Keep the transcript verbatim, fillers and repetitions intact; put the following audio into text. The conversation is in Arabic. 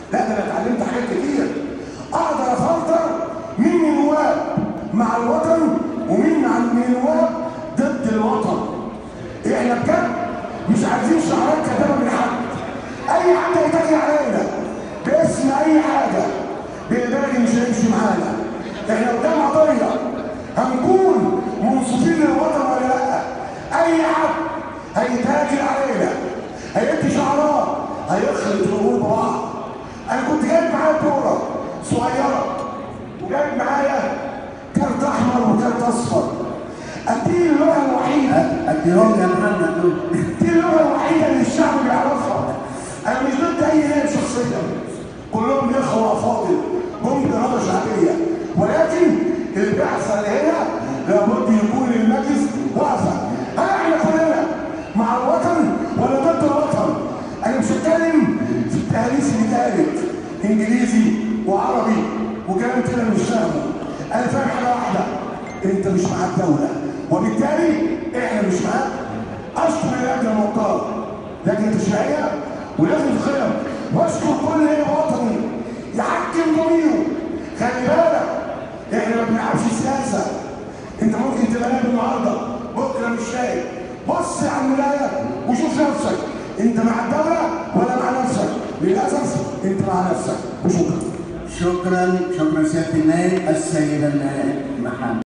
لا ده انا اتعلمت حاجات كتير، اقدر افلتر مين من النواب مع الوطن ومين مع من النواب ضد الوطن. احنا بجد مش عايزين شعارات كتابه من حد، اي حد هيتاجي علينا باسم اي حاجه بالبلدي مش هيمشي معانا. احنا قدام قضيه هنكون منصفين للوطن ولا لا. اي حد هيتاجر علينا هيدي شعارات هيخلط الامور ببعض. انا كنت جايب معايا كوره صغيره وجايب معايا كارت احمر وكارت اصفر، دي اللغه الوحيده اديهم يا محمد، دي اللغه الوحيده اللي الشعب بيعرفها. انا مش ضد اي نائب شخصيا، كلهم اخوه افاضل هم باراده شعبيه، ولكن البعثه اللي هنا لابد يكون المجلس واقفه. هل احنا كلنا مع الوطن ولا ضد الوطن؟ انا مش هتكلم في التهريس اللي اتقالت انجليزي وعربي وكلام كده مش فاهمه. انا فاهم حاجه واحده، انت مش مع الدوله وبالتالي احنا مش معاك. اشكر اللجنه الموقره، لجنه تشريعيه ولجنه الخير، واشكر كل وطني يحكم ضميره. خلي بالك احنا ما بنلعبش سياسه، انت ممكن تبقى نائب النهارده بكره مش شايف. بص على المرايه وشوف نفسك، انت مع الدوله ولا مع نفسك؟ للاسف انت مع نفسك. وشكرا. شكرا شكرا سياده النائب السيد النائب محمد.